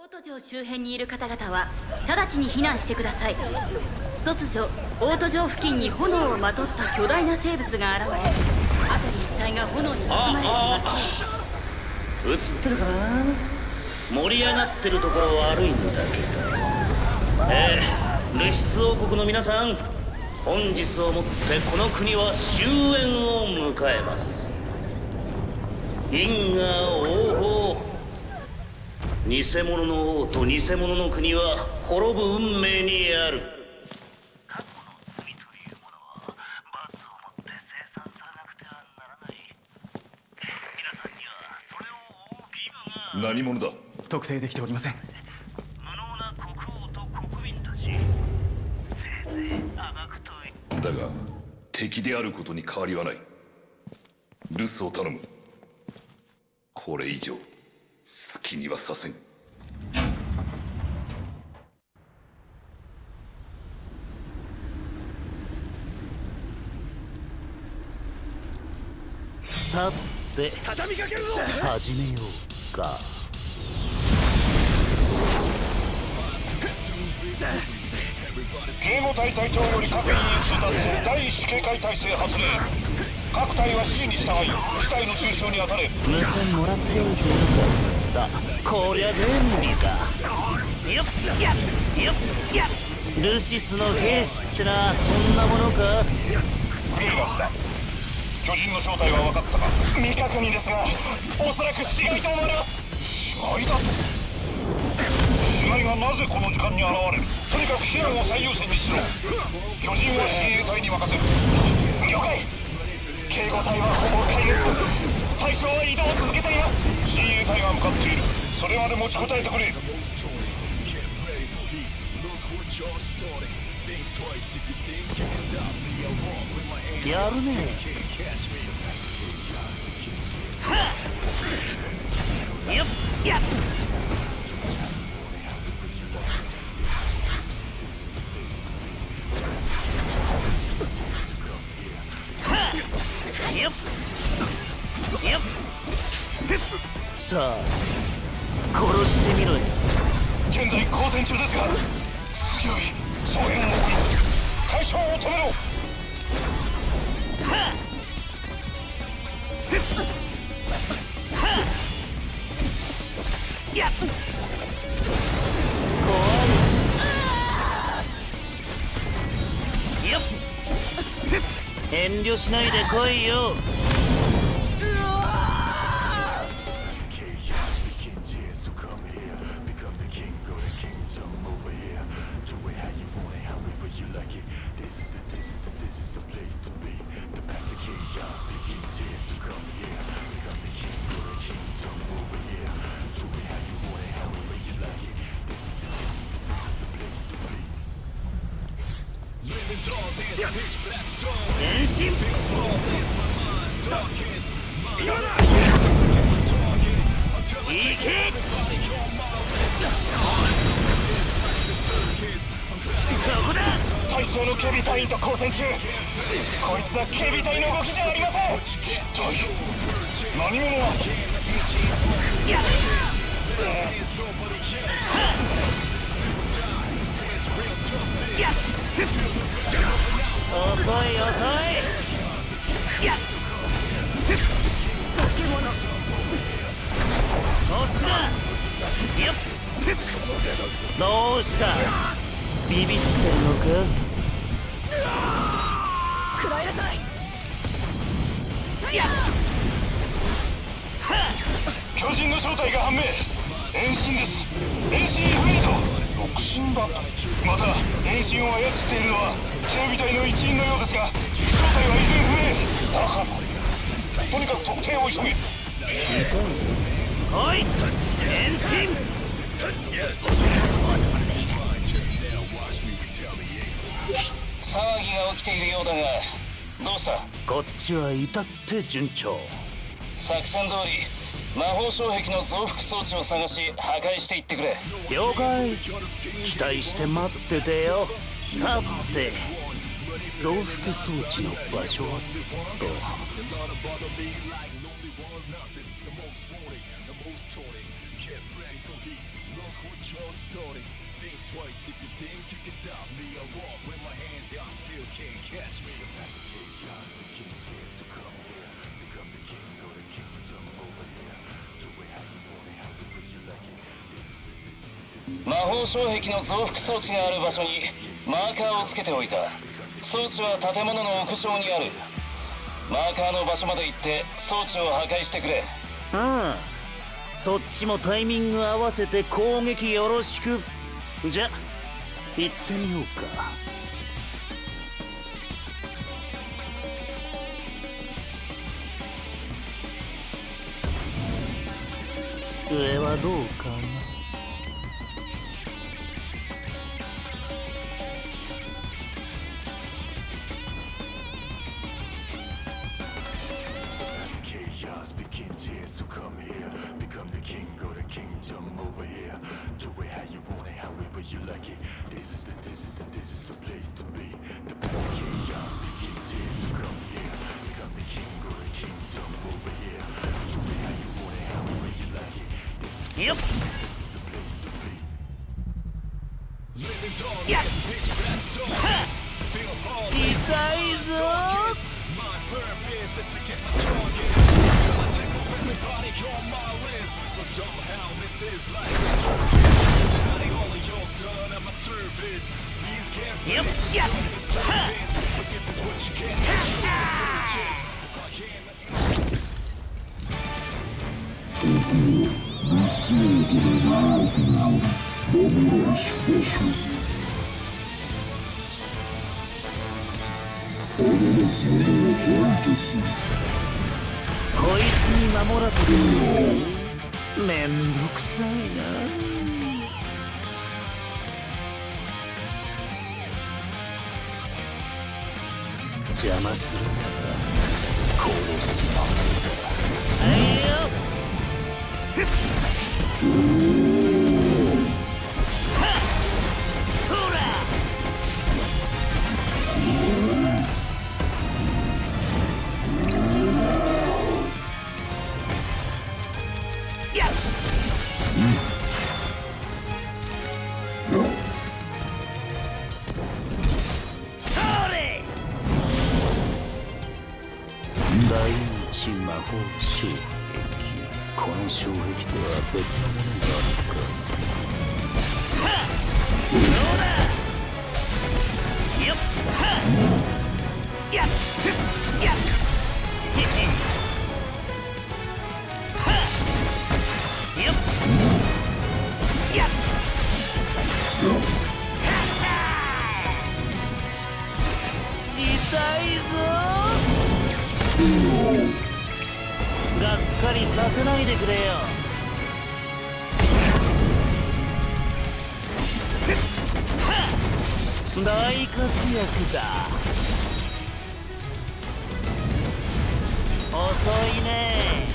オート城周辺にいる方々は直ちに避難してください。突如オート城付近に炎をまとった巨大な生物が現れ、辺り一帯が炎に包まれています。 映ってるかな。盛り上がってるところ悪いんだけど、ルシス王国の皆さん、本日をもってこの国は終焉を迎えます。因果応報、偽物の王と偽物の国は滅ぶ運命にある。過去の罪というものは罰をもって清算されなくてはならない。皆さんにはそれを追う義務が。 何者だ。 特定できておりません。 無能な国王と国民たち、せいぜいあがくといい。 だが敵であることに変わりはない。留守を頼む。これ以上好きにはさせん。 さて畳みかけるぞ。 始めようか。 警護隊隊長より各員に通達する第一種警戒体制発令。各隊は指示に従い機体の中傷に当たれ。 無線もらっておいてよかった。こりゃ便利か。よっやっよっやっ。ルシスの兵士ってのはそんなものか。 グルガスだ。巨人の正体は分かったか。未確認ですが、おそらく死骸と思われます。死骸だと。死骸がなぜこの時間に現れる。とにかく避難を最優先にしろ。巨人は親衛隊に任せる。了解。警護隊はほぼ壊滅。対象は移動を続けています。親衛隊が向かっている。それまで持ちこたえてくれ。 やるね。はっよっやっ。よっよっ。さあ殺してみろよ。 現在交戦中ですが、強い増援を送る。対象を止めろ。 はっやっ。怖いよっ。遠慮しないで来いよ。変身。いけ。そこだ。 対象の警備隊員と交戦中。こいつは警備隊の動きじゃありません。一体何者は。 やっ。やっ。遅い遅い。やっ。化け物。こっちだ。よっ。どうした。ビビってるのか。 食らいなさい。 やっ。 巨人の正体が判明。遠心です。遠心フェイド。独身だ。また遠心を操っているのは警備隊の一員のようですが、正体は依然不明。さあとにかく特定を急げ。 おい遠心。 騒ぎが起きているようだが、どうした。 こっちは至って順調。 作戦通り魔法障壁の増幅装置を探し破壊していってくれ。 了解。期待して待っててよ。さて増幅装置の場所はと。 魔法障壁の増幅装置がある場所にマーカーをつけておいた。装置は建物の屋上にある。マーカーの場所まで行って装置を破壊してくれ。 ああ、そっちもタイミング合わせて攻撃よろしく。じゃ行ってみようか。上はどうかな。よっやっはっ痛いぞよっやっはっこいつに守らせてめんどくさいな。邪魔するなら殺すまでだ。はいよふっはっそらやっそれ第一魔法障壁。この障壁とは別のものがあるか。はっどうだよっはっやっふっやっへへはっよっやっはっは痛いぞがっかりさせないでくれよ。大活躍だ。遅いね。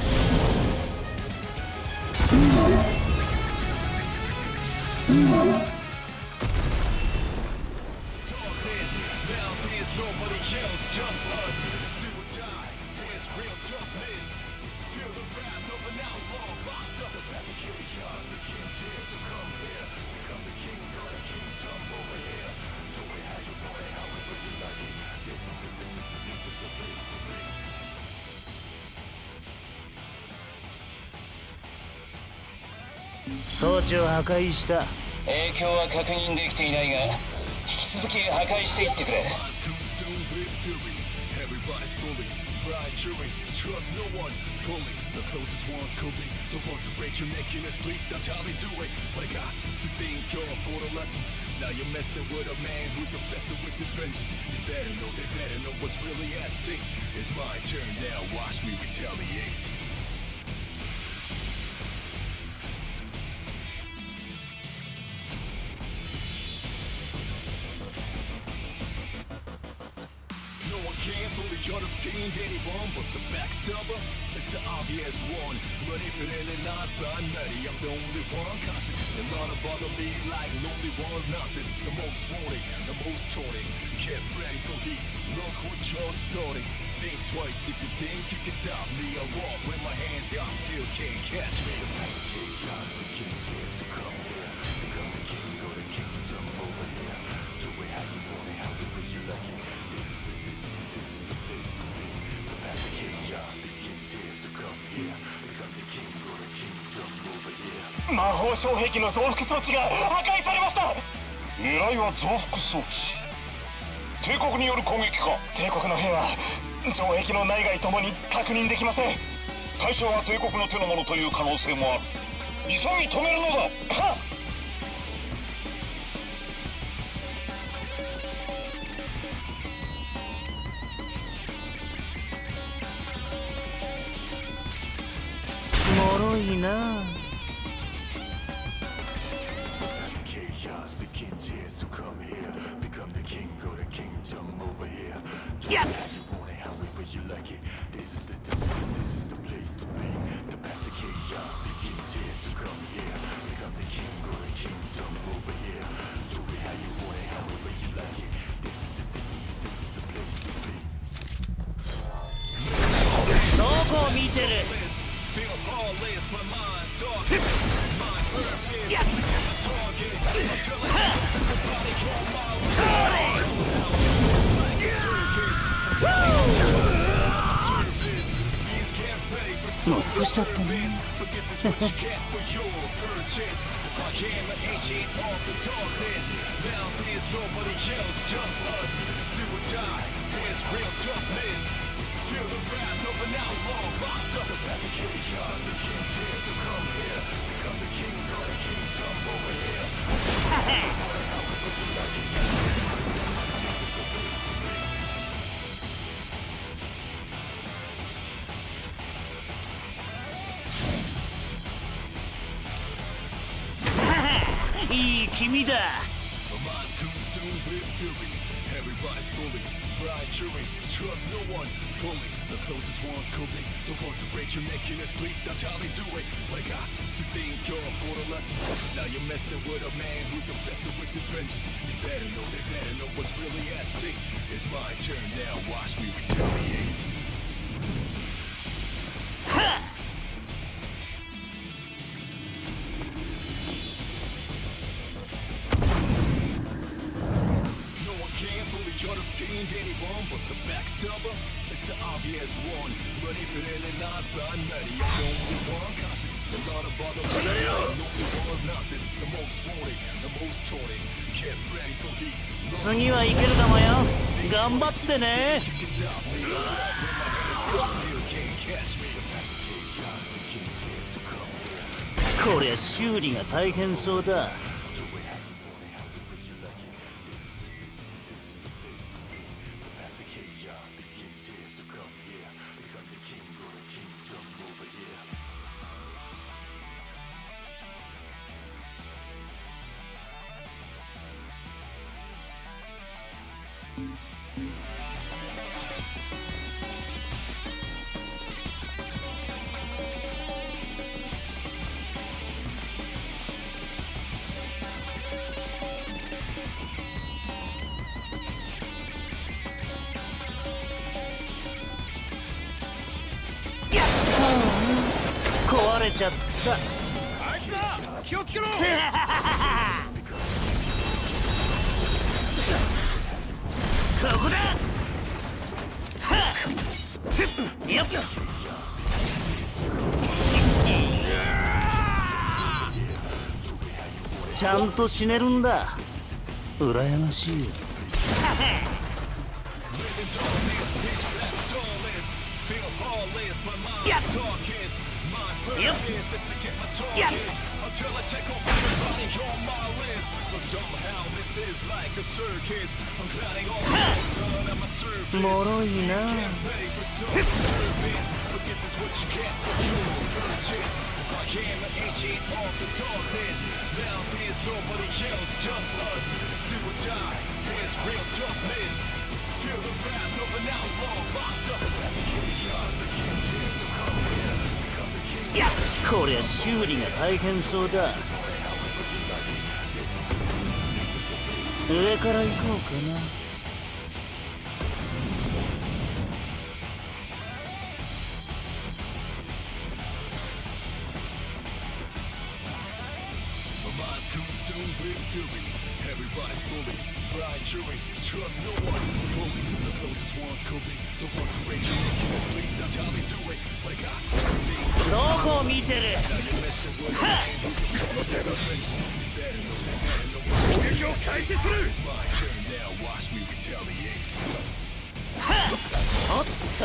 装置を破壊した。 影響は確認できていないが、引き続き破壊していってくれ。Can't fully understand anyone, but the backstabber is the obvious one. But if it ain't not by nutty, I'm the only one conscious. And none of bother me like lonely one's nothing. The most wanted, the most taunted. Get ready for heat, look what you're starting. Think twice if you think you can stop me. I walk with my hands out, still can't catch me. 魔法障壁の増幅装置が破壊されました。狙いは増幅装置。帝国による攻撃か。帝国の兵は城壁の内外ともに確認できません。対象は帝国の手の者という可能性もある。急ぎ止めるのだ。はっ。 脆いな。やっどこを見てる。やっもう少しだったね。いい君だ。次はいけるかもよ。頑張ってね。こりゃ修理が大変そうだ。壊れちゃった。 あいつだ、気をつけろ。 ここだ。よっ。ちゃんと死ねるんだ。羨ましいよ。やっよっやっもろいな。いや、こりゃ修理が大変そうだ。上から行こうかな。どこを見てる。 攻撃を開始する。 おっと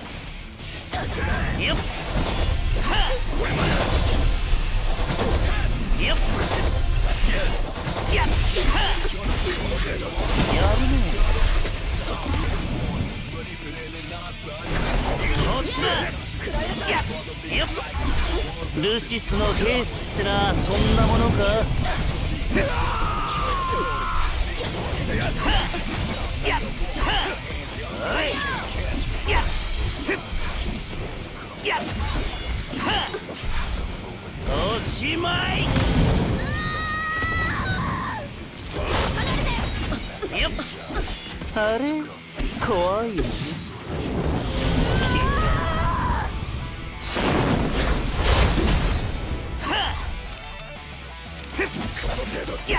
よっよっやっやるね。こっちだ。やっよっルシスの兵士ってのはそんなものか。やっおいやっやっおしまい。よっあれ怖いよね。やっ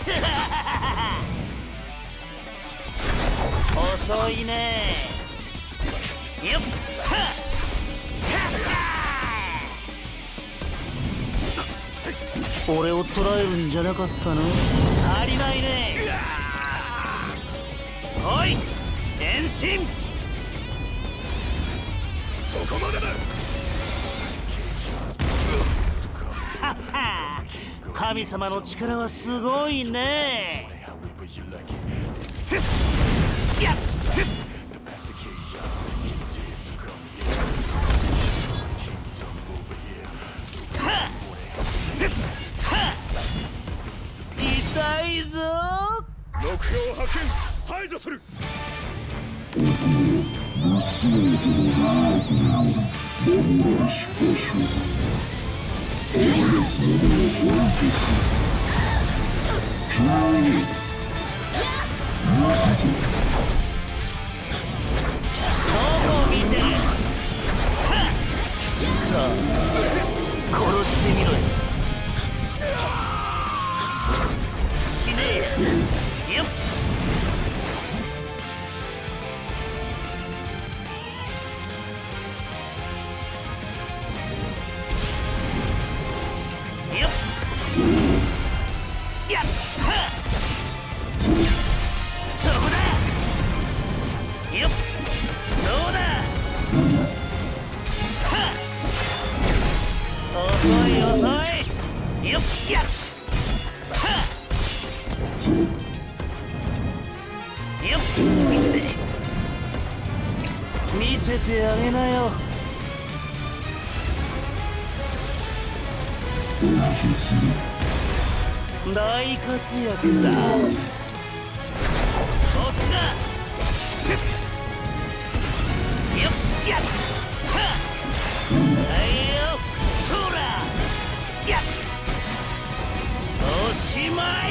遅いね。よっ俺を捕らえるんじゃなかったの。足りないね。おい変身。 そこまでだ。 はっは神様の力はすごいね。やっ痛いぞ。 目標発見排除する。 どこを見てる。さあ殺してみろよ。死ねえよっよっやっはそこだよっどうだは遅い遅いよっやっはよっ見せてあげなよ。大活躍だ。こっちだ。よっやっははいよそらやっおしまい。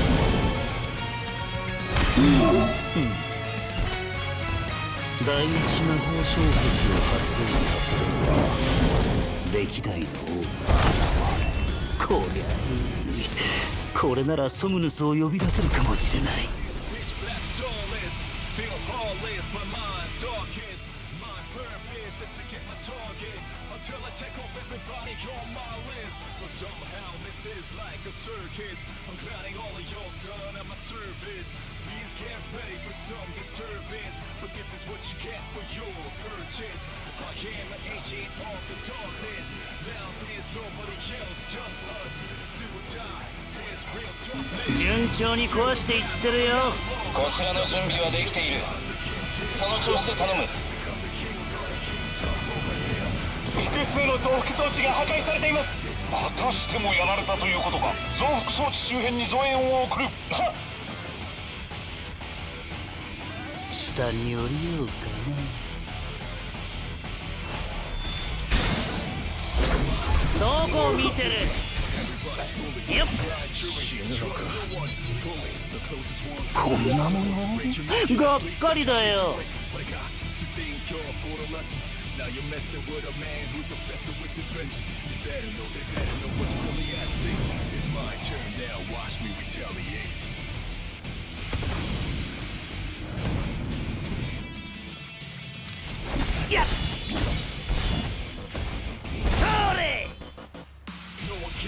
大日魔法衝撃を発動させるのは歴代の王。こりゃこれならソムヌスを呼び出せるかもしれない。順調に壊していってるよ。 こちらの準備はできている。その調子で頼む。複数の増幅装置が破壊されています。またしてもやられたということか。増幅装置周辺に増援を送る。 下に降りようかな。どこを見てる。よっこんなものがっかりだよ。やっそれ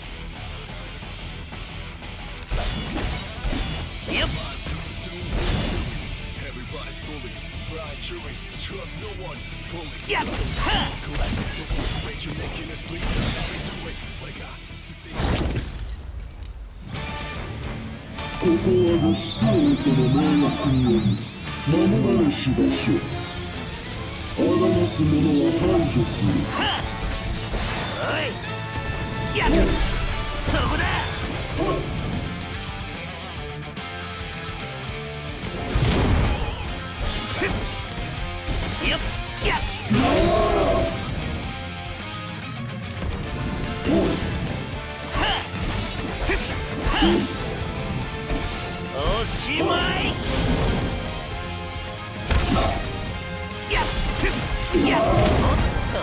やっはここはルスソートの名学により守られし場所。仇なす者は排除する。 おいやっそこだよっやっおしまいやっやっおっと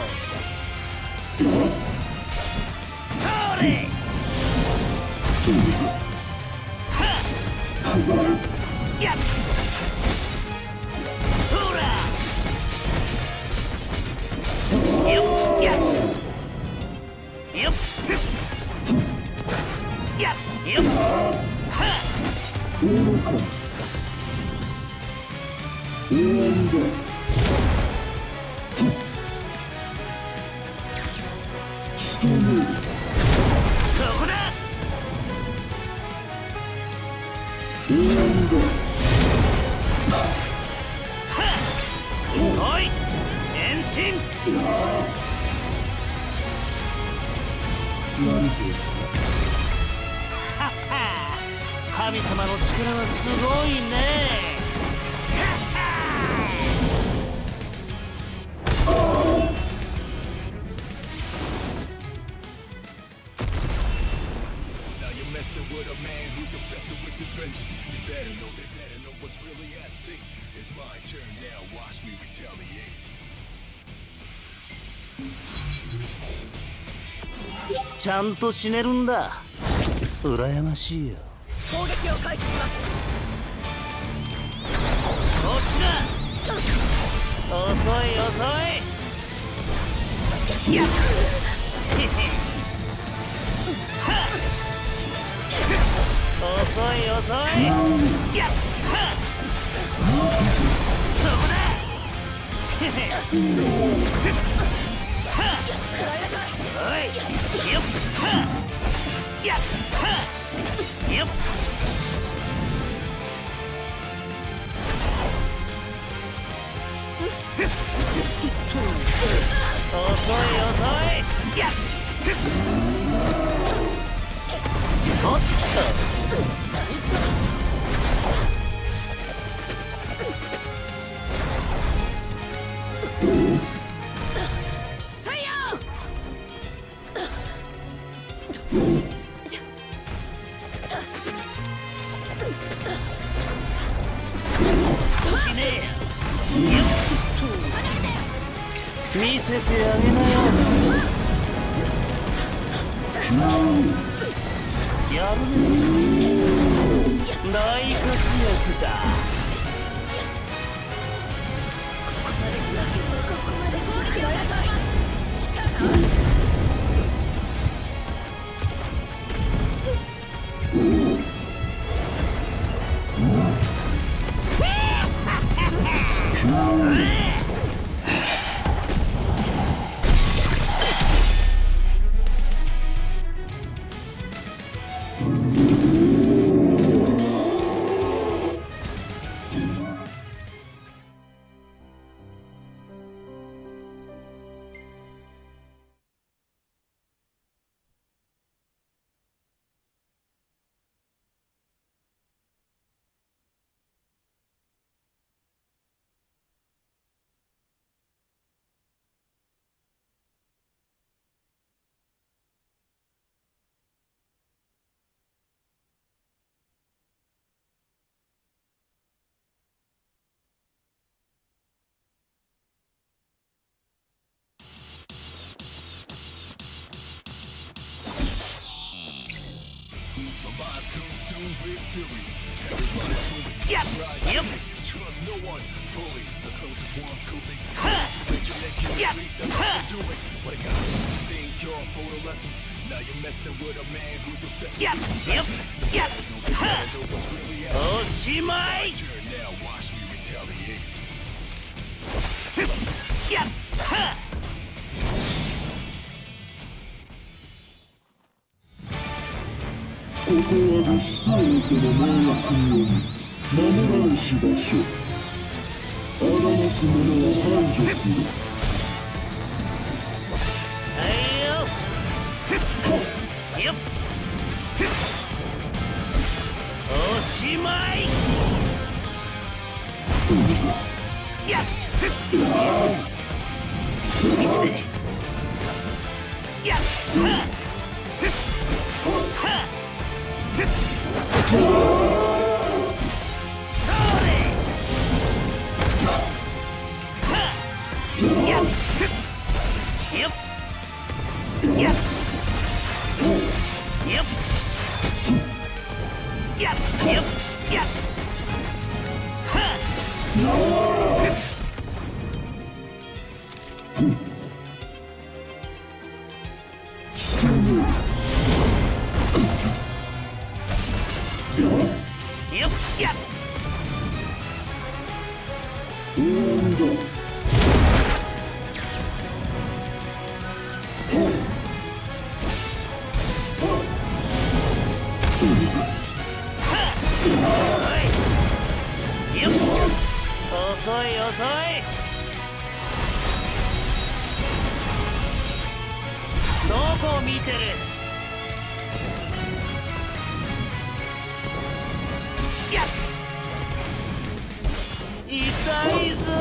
それはっやっそらよっやっよっやっよっはっ愚か。終わりだ。仕留める。 そこだ終わりだ。 おい変身はっは神様の力はすごいねちゃんと死ねるんだ羨ましいよ攻撃を開始します。 こっちだ遅い遅いやっへへはっ遅い遅いやっはっそこだへへはっおいよっはっやっはっよっ遅い遅いやっおっと死ねえよっ見せてあげなよやるね大活躍だやっよっはっやっはっやっよっやっはっおしまいやっはっここはルシソー家の命令により守られし場所。あがます者は排除する。 はいよよっおしまいやっ見ててやっはっ遅い遅いどこ見てるやっ痛いぞ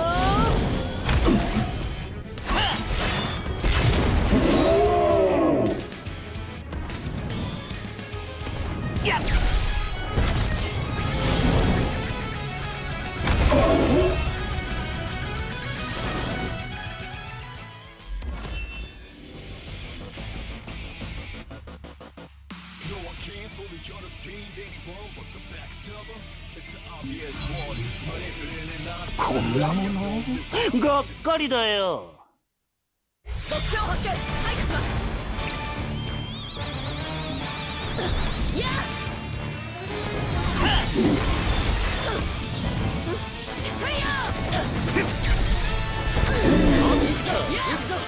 やっこんなものがっかりだよ。 目標発見排除しますやっせいよ行くぞ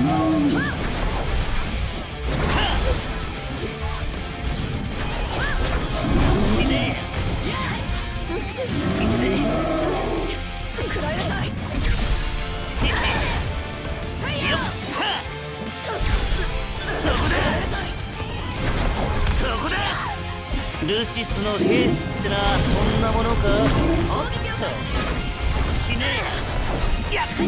死ね見てて食らいなさいせいよここだルシスの兵士ってのはそんなものかおっと死ねやっ攻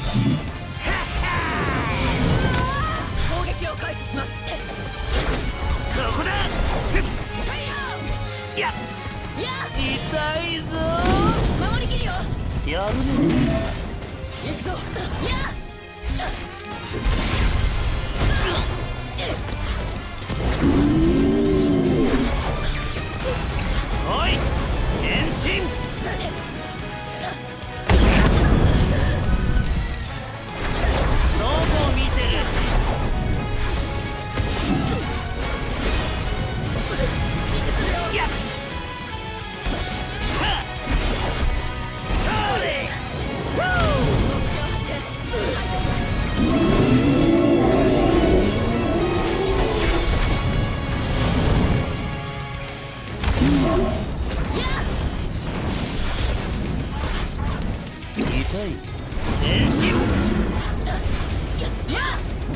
撃を開始しますここだせいよやっ痛いぞ守りきるよやるね行くぞやっおい変身どこ見てるやっはっそれ痛い変身やっ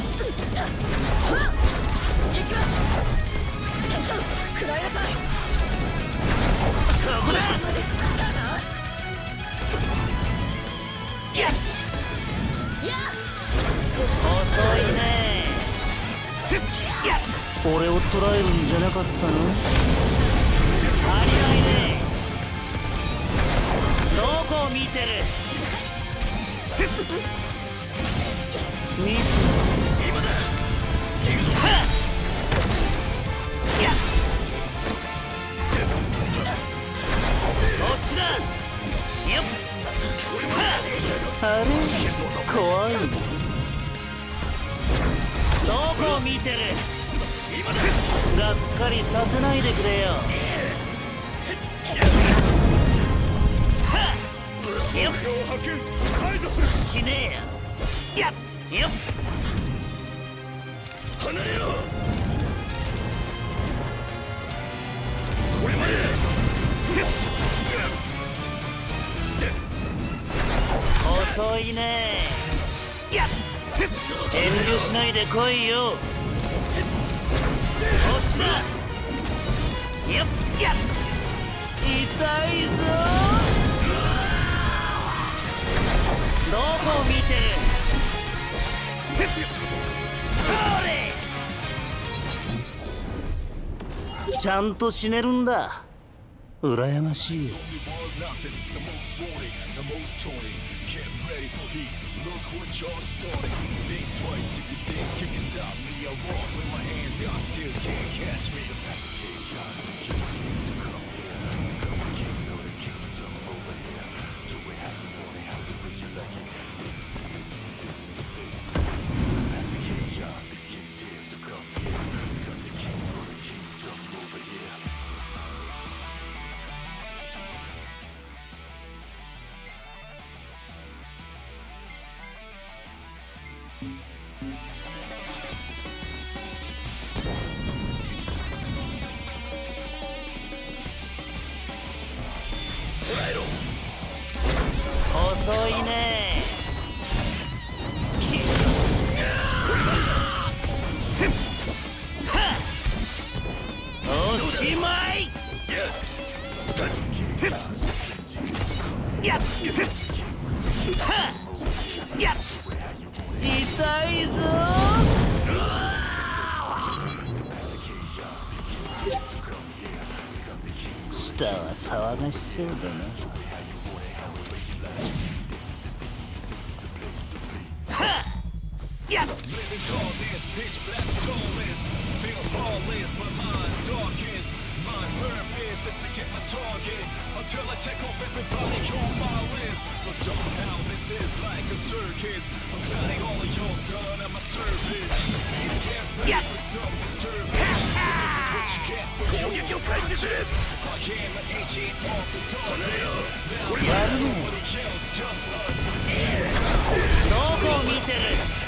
行きます食らいなさいここだまで来たなやっやっ遅いねやっ俺を捕らえるんじゃなかったのありないねどこを見てるミス今だ行くぞはっやっこっちだよっはっあれ怖いどこを見てるがっかりさせないでくれよはっよっ目標発見排除する。 死ねえやよっ離れろ。これまで。 遅いねやっ遠慮しないで来いよこっちだよっやっ痛いぞどこ見てるそれちゃんと死ねるんだ羨ましい遅いねおしまいやっやっ痛いぞ下は騒がしそうだなやっやっ攻撃を開始する。 やるねどこを見てる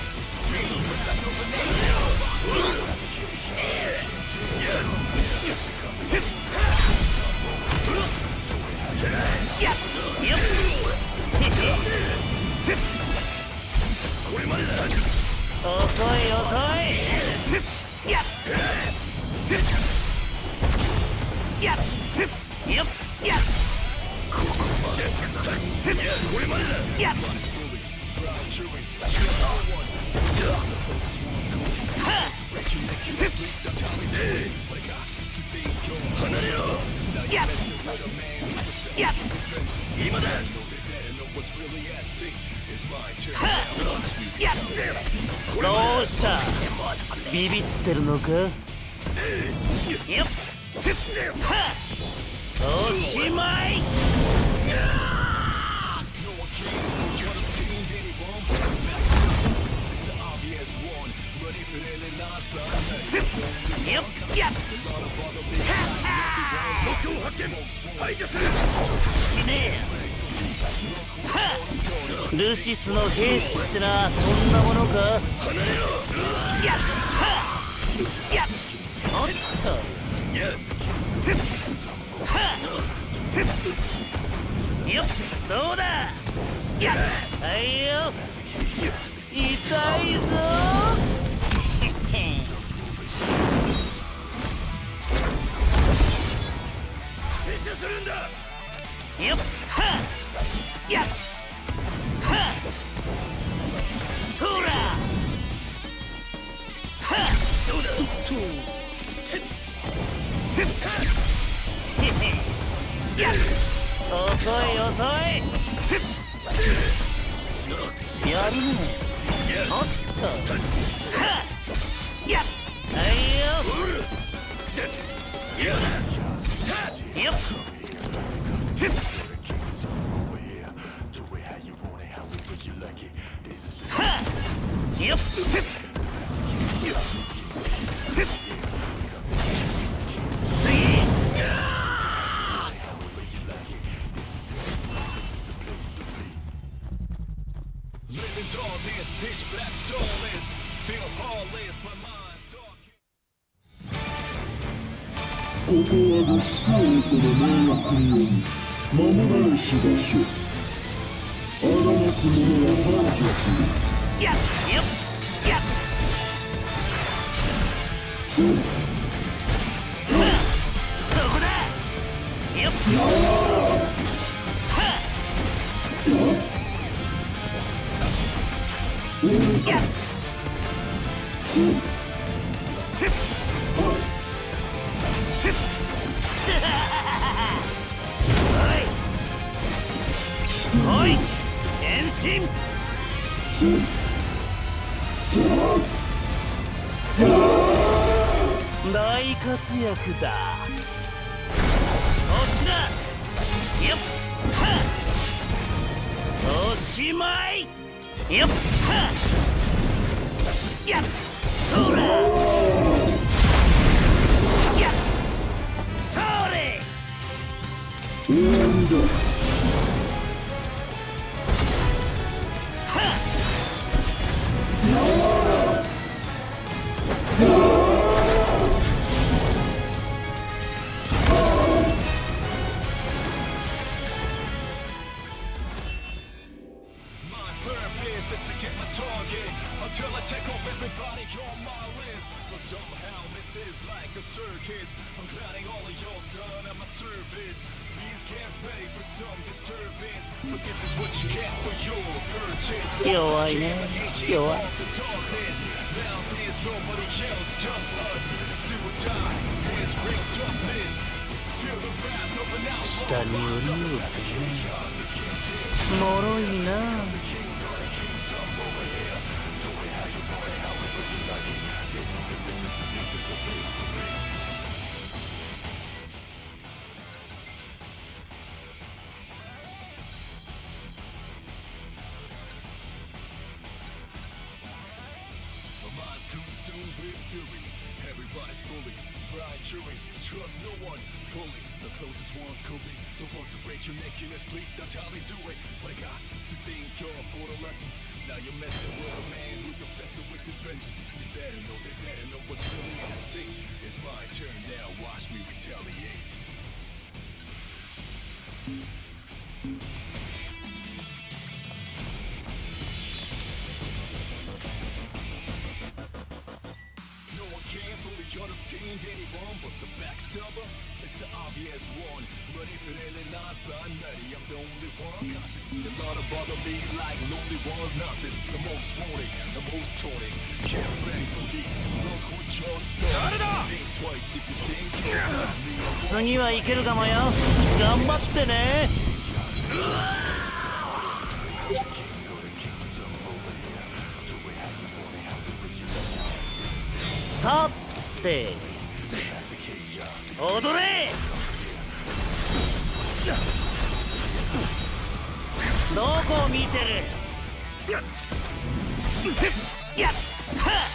やっよっこれまでだ。 遅い遅いやっやっよっやっここまで。これまでだ。 やっ離れろ。 やっやっ今だ。 やっどうしたビビってるのかよっおしまいよっやっ目標発見排除する。 死ねえルシスの兵士ってのはそんなものか離れろ。 やっやっおっとやよっどうだやっはいよ痛いぞ死守するんだ。 よっはっやっはっそらはっどうだ。 やっ遅い遅いやるねおっとはっやっはいよよっはっよっ次ここはルスオートの命令により守られし場所。あらなす者は排除する。 やっよっやっそこだよっやっおい変身大活躍だ。こっちだよっはっおしまいよっはっやっそらやっそれ弱いね弱い。下に降りるわけね。もろいな。次はいけるかもよ。頑張ってね。さて踊れ。どこを見てる。やっはっ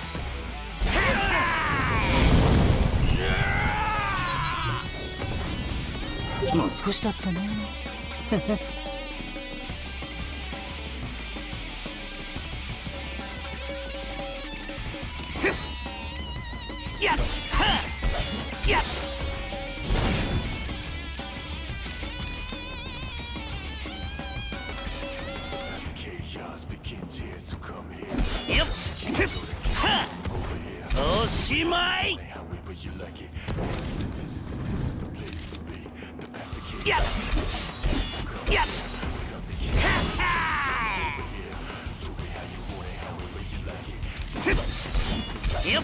もう少しだったね。やっはっやっよっはっおしまいやっやっはっはよっ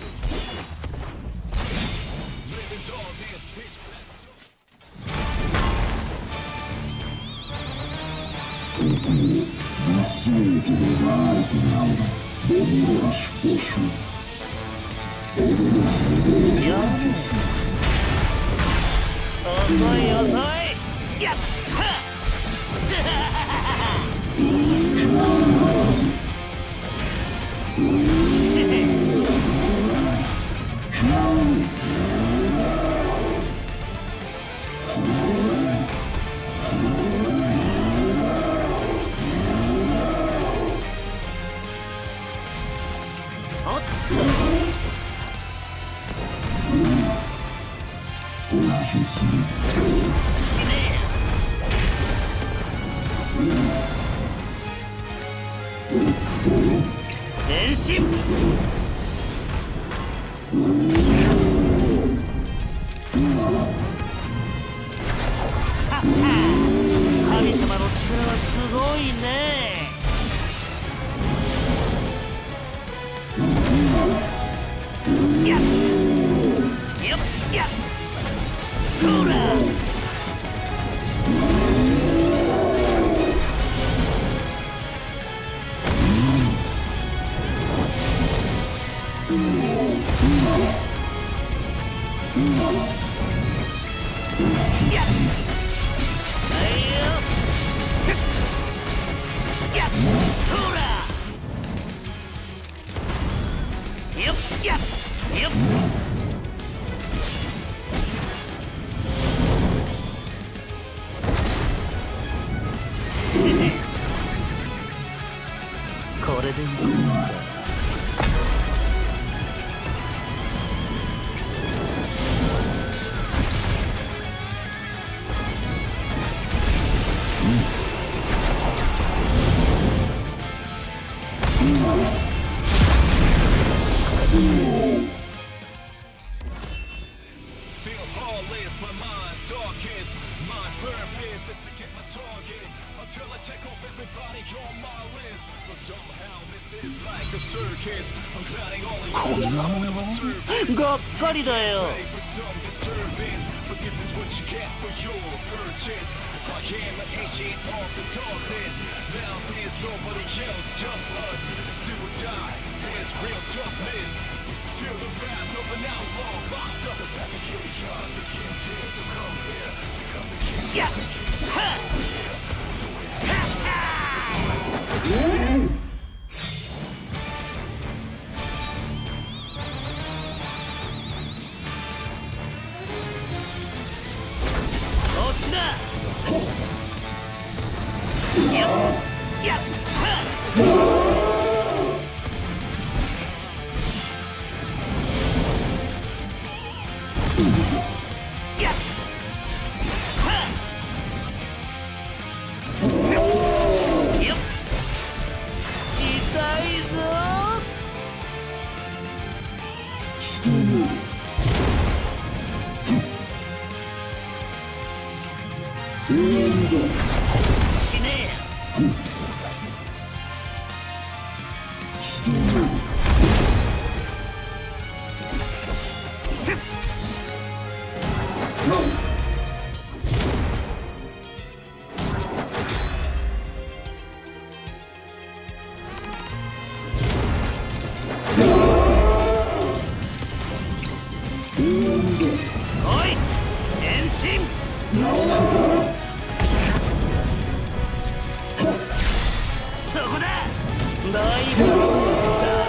ルスオートの命令により守られし場所。あらなす者は排除する。 遅い遅いやっはっ排除する。 死ねえ。変身。神様の力はすごいね。やっよっやっそら。やっこれでいこうか。こんなものがっかりだよ。やっはっ死ねえ。おい変身。そこだ。大活躍だ。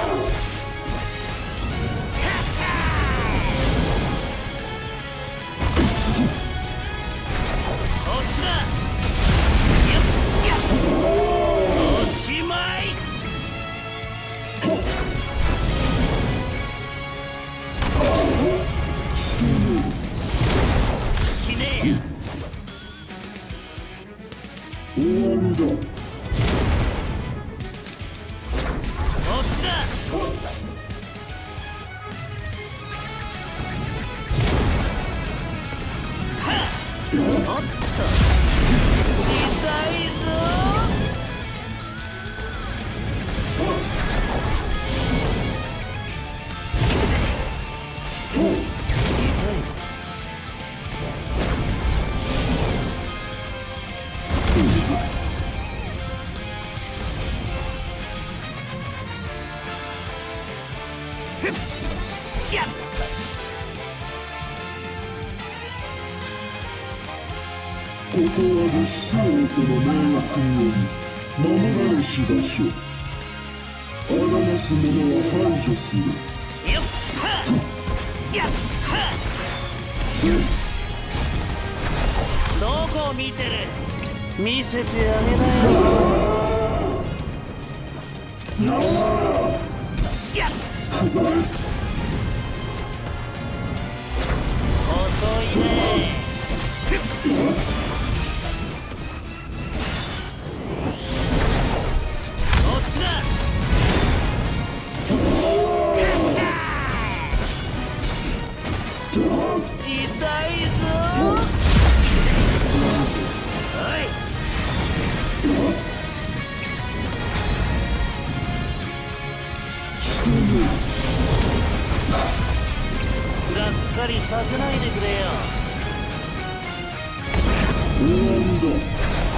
こっちだ。やっやっおしまい。死ねえ。 終わりだ。 こっちだ。はっおっと痛いぞ。やっここはルシソートの名役により守られし場所。あらなす者は排除する。 よっはっやっはっどこを見てる。見せてあげなよ。やっ遅いね。こっちだ。痛いぞ。おい。がっかりさせないでくれよ。 終わりだ。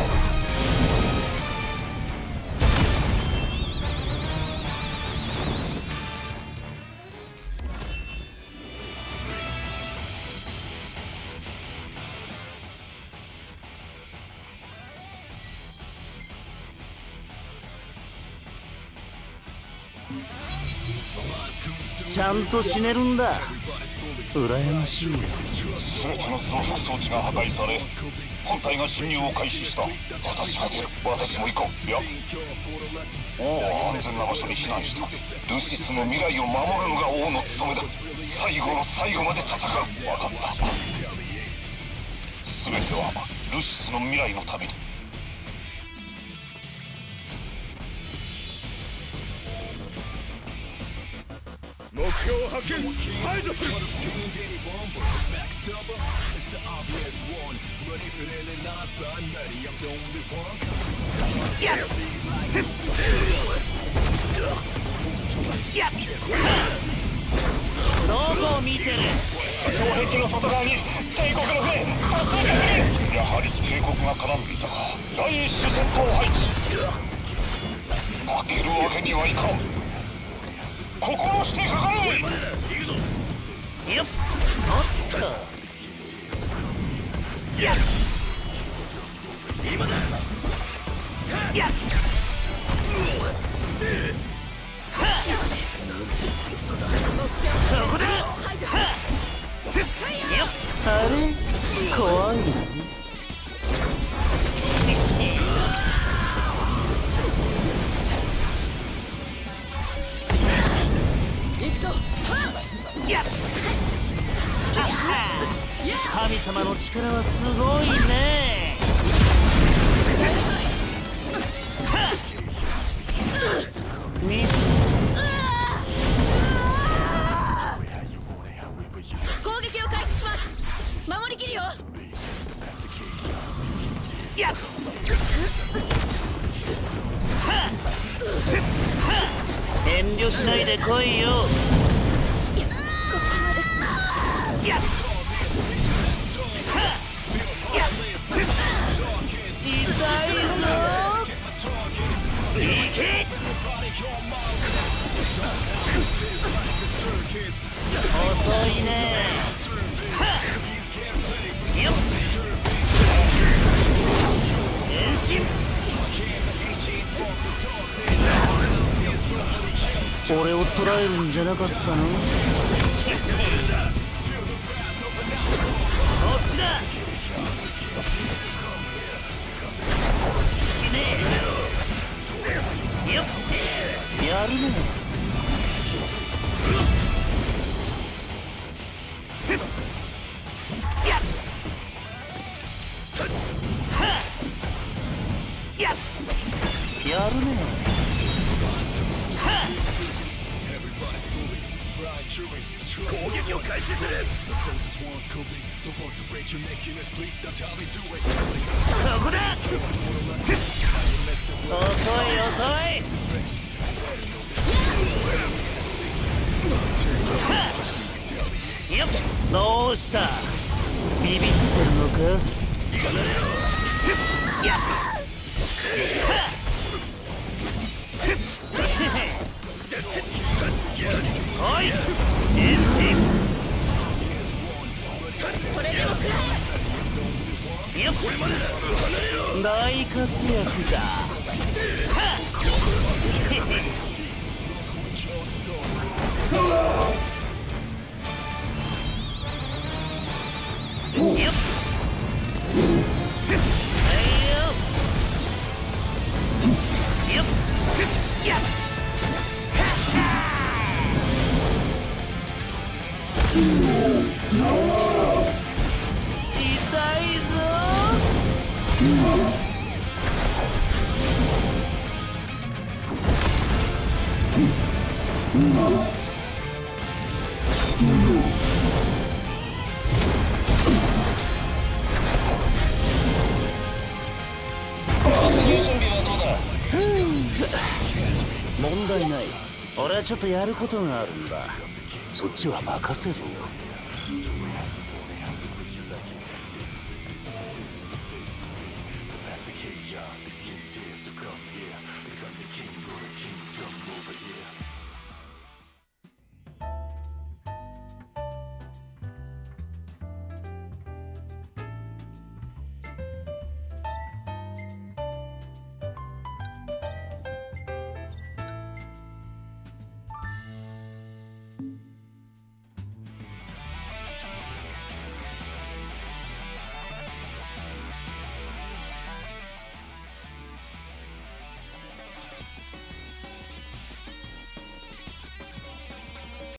ちゃんと死ねるんだ。羨ましい。 全ての増殖装置が破壊され本体が侵入を開始した。私が出る。私も行こう。いや、王は安全な場所に避難した。ルシスの未来を守るのが王の務めだ。最後の最後まで戦う。分かった。全てはルシスの未来のために。 目標発見、排除する。 どこを見てる。 城壁の外側に帝国の船多数確認。やはり帝国が絡んでいたが、第一種戦闘配置。負けるわけにはいかん。心してかかれ。 よっ、おっと。やっ、今だ。やっ、そこだ。よっ、あれ怖いな。やっ、神様の力はすごいね。ミス。 攻撃を開始します。守りきるよ。 やっ、遠慮しないで来いよ。やっ、痛いぞ。いけ。遅いね。よっ、変身。俺を捕らえるんじゃなかったの。そっちだ。死ねえよっ、やるね。やっ、やっ、やるね。 攻撃を開始する。 そこだ。遅い遅い。よっ、どうした。ビビってるのか。やっ、おい、変身。 これでも食らえ。よっ、大活躍だ。よっ、よっ、やっ、 問題ない。俺はちょっとやることがあるんだ。そっちは任せろよ。